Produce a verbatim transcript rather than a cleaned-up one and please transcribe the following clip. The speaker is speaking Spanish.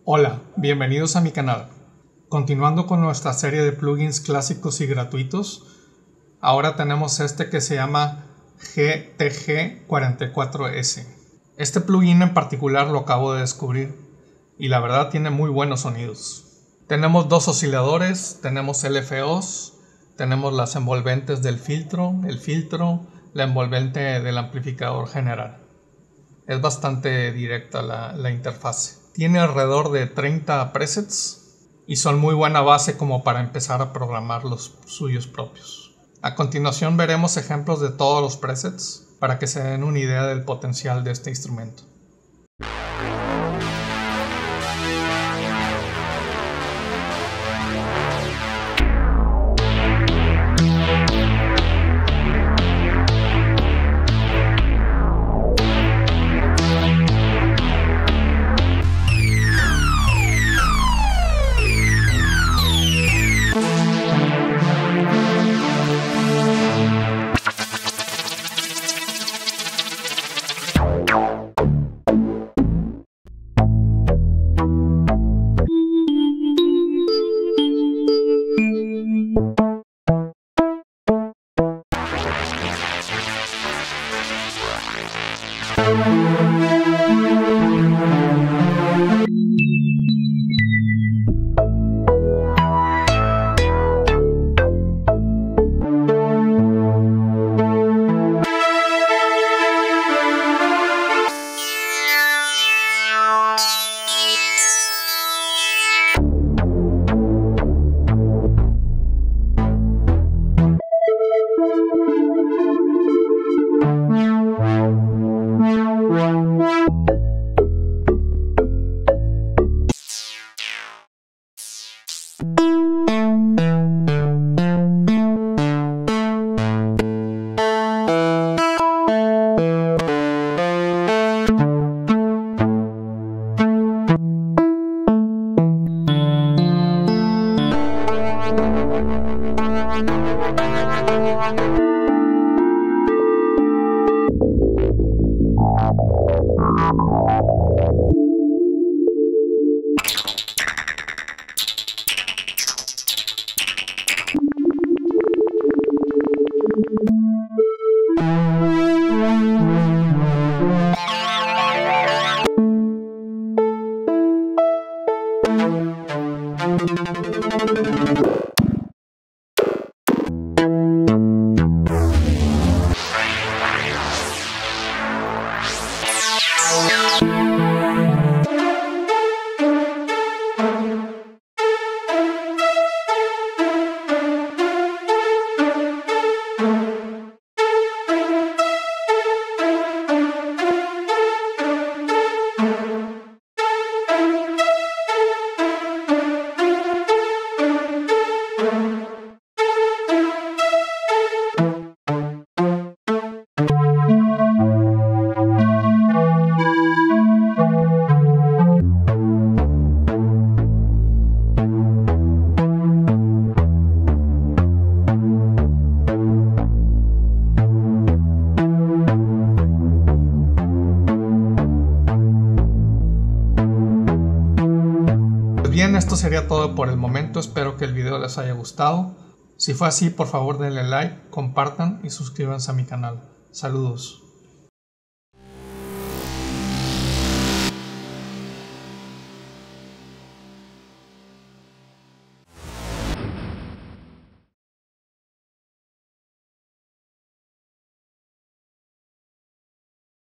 Hola, bienvenidos a mi canal. Continuando con nuestra serie de plugins clásicos y gratuitos, ahora tenemos este que se llama G T G cuarenta y cuatro S. Este plugin en particular lo acabo de descubrir y la verdad tiene muy buenos sonidos. Tenemos dos osciladores, tenemos L F Os, tenemos las envolventes del filtro, el filtro, la envolvente del amplificador general. Es bastante directa la, la interfase. Tiene alrededor de treinta presets y son muy buena base como para empezar a programar los suyos propios. A continuación veremos ejemplos de todos los presets para que se den una idea del potencial de este instrumento. Bien, esto sería todo por el momento, espero que el video les haya gustado. Si fue así, por favor denle like, compartan y suscríbanse a mi canal. Saludos.